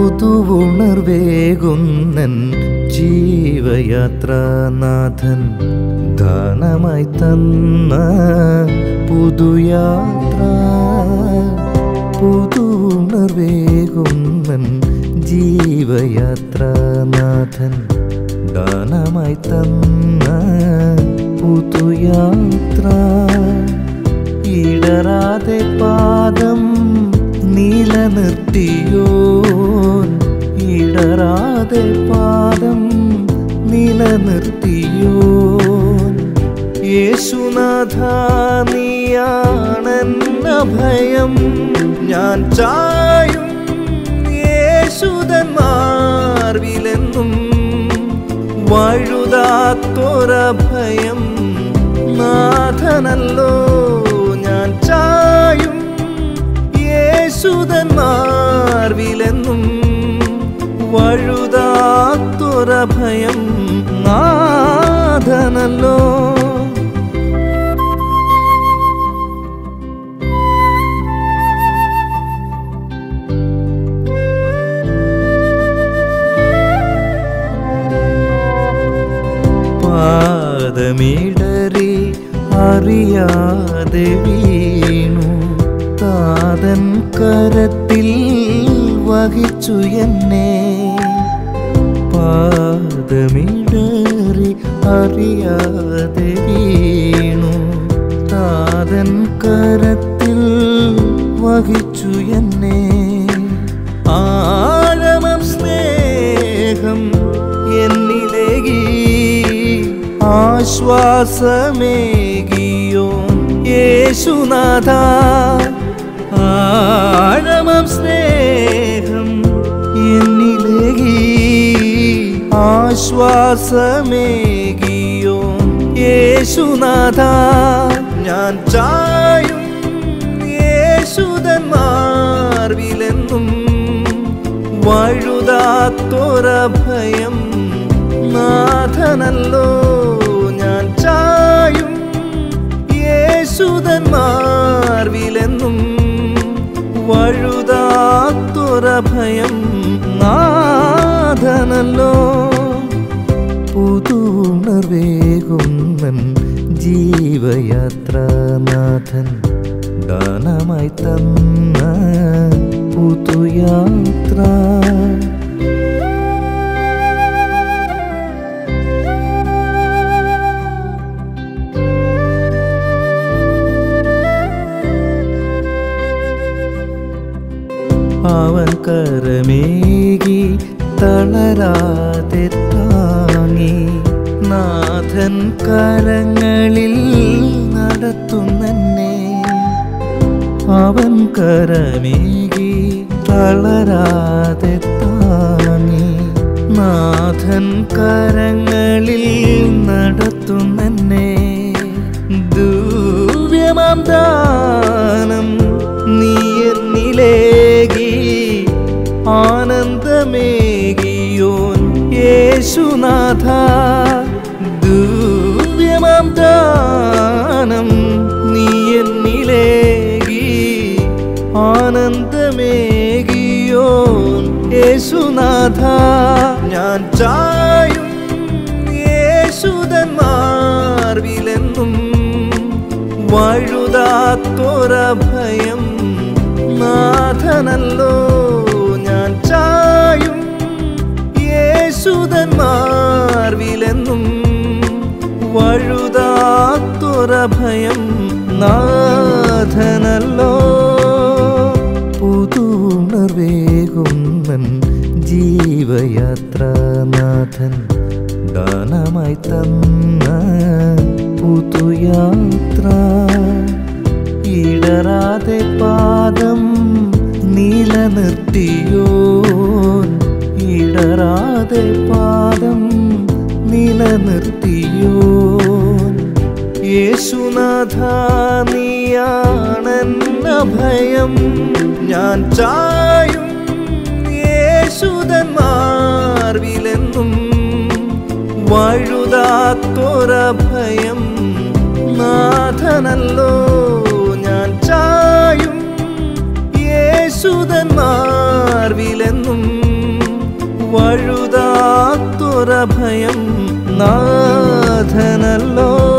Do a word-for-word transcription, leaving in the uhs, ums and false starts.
പുതുവുണർവേകുന്നൻ ജീവയാത്രാനാഥൻ ദാനമായി തന്ന പുതുയാത്ര. പുതുവുണർവേകുന്നൻ ജീവയാത്രാനാഥൻ ദാനമായി തന്ന പുതുയാത്ര. ഇടറാതെ പാദം നിലനിർത്തിയോൻ, ഇടറാതെ പാദം നിലനിർത്തിയോൻ. യേശുനാഥ നീയാണെന്ന ഭയം ഞാൻ ചായും യേശുദന്മാർവിലെന്നും. വഴുതാത്തൊരഭയം നാഥനല്ലോ ഞാൻ ചായും യേശുദന്മാർവിലെന്നും. വഴുതാത്തൊരഭയം നാഥനല്ലോ. പാദമിടറി അറിയാതെ വീണു, താതൻ കരത്തിൽ വഹിച്ചു എന്നെ. പാദമിടറി അറിയാതെ വീണു, താതൻ കരത്തിൽ വഹിച്ചു എന്നെ. ആഴമം സ്നേഹം എന്നിലേകി ആശ്വാസമേകിയോൻ യേശുനാഥ. ആഴമം സ്നേഹം എന്നിലേകി ആശ്വാസമേകിയോൻ യേശുനാഥ. ഞാൻ ചായും യേശുദന്മാർവിലെന്നും. വഴുതാത്തൊരഭയം നാഥനല്ലോ ഞാൻ ചായും യേശുദന്മാർവിലെന്നും. വഴുതാത്തൊരഭയം നാഥനല്ലോ. പുതുണർവേകുന്നൻ ജീവയാത്രാനാഥൻ ദാനമായി തന്ന പുതുയാത്ര. അവൻ കരമേകി തളരാതെ താങ്ങി, നാഥൻ കരങ്ങളിൽ നടത്തുന്നെന്നെ. അവൻ കരമേകി തളരാതെ താങ്ങി, നാഥൻ കരങ്ങളിൽ നടത്തുന്നെന്നെ. ദിവ്യമാം ദാനം നീ എന്നിലേകി ആനന്ദമേകിയോൻ യേശുനാഥ. ദിവ്യമാം ദാനം നീ എന്നിലേകി ആനന്ദമേകിയോൻ യേശുനാഥ. ഞാൻ ചായും യേശുദന്മാർവിലെന്നും. വഴുതാത്തൊരഭയം നാഥനല്ലോ ഞാൻ ചായും യേശുദന്മാർവിലെന്നും. വഴുതാത്തൊരഭയം നാഥനല്ലോ. പുതുണർവേകുന്നൻ ജീവയാത്രാനാഥൻ ദാനമായി തന്ന പുതുയാത്ര. ഇടറാതെ പാദം നിലനിർത്തിയോൻ, ഇടറാതെ പാദം നിലനിർത്തിയോൻ. യേശുനാഥ നീയാണെന്ന ഭയം ഞാൻ ചായും യേശുദന്മാർവിലെന്നും. വഴുതാത്തൊരഭയം നാഥനല്ലോ ഞാൻ ചായും യേശുദന്മാർവിലെന്നും. വഴുതാത്തൊരഭയം നാഥനല്ലോ.